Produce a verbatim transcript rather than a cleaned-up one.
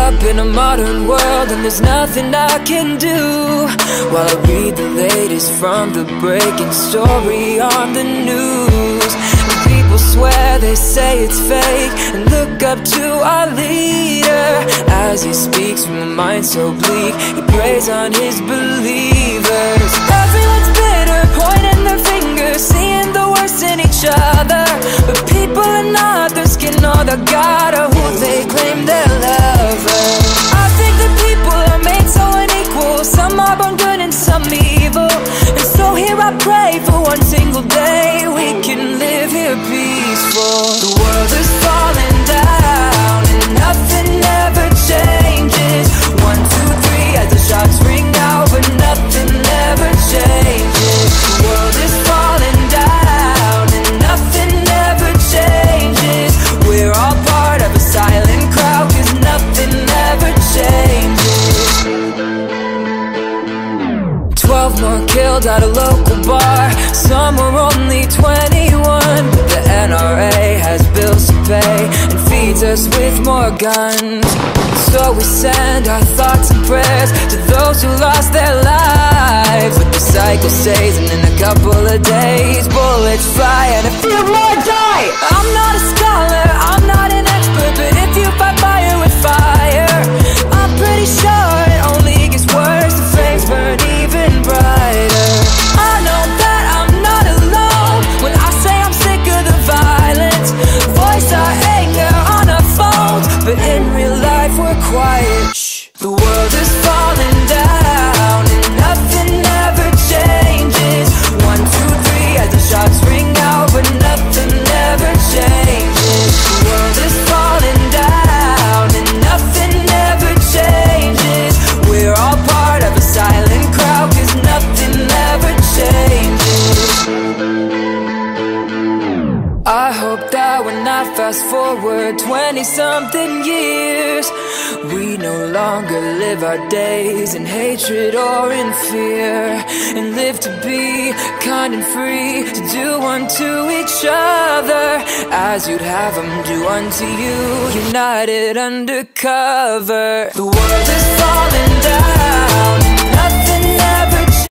up in a modern world and there's nothing I can do while I read the latest from the breaking story on the news. And people swear, they say it's fake, and look up to our leader as he speaks from a mind so bleak. He preys on his believers. Everyone's bitter, pointing their fingers, seeing the worst in each other, but people are not their skin or the god or who they claim they're lovers. I think that people are made so unequal, some are born good and some evil, and so here I pray for one single day we can live here peaceful. The world is falling down and nothing ever changes. One, two, three, as the shots ring out, but nothing ever changes. The world is falling down and nothing ever changes. We're all part of a silent crowd, cause nothing ever changes. Twelve more killed at a local bar, some were only twenty-one, but the N R A has bills to pay and feeds us with more guns. So we send our thoughts and prayers to those who lost their lives. But the cycle stays, and in a couple of days bullets fly and a few more die. I'm not a scholar, I'm not an expert, but if you fight fire with fire, I'm pretty sure it only gets worse. The flames burn even brighter. I know that I'm not alone when I say I'm sick of the violence. Voice our anger on our phones, but in real life we're quiet. Shh. The world is falling down and nothing ever changes. One, two, three, as the shots ring out, but nothing ever changes. The world is falling down and nothing ever changes. We're all part of a silent crowd, cause nothing ever changes. I hope that when I fast forward twenty-something years, we no longer live our days in hatred or in fear, and live to be kind and free, to do unto each other as you'd have them do unto you, united under cover. The world is falling down, nothing ever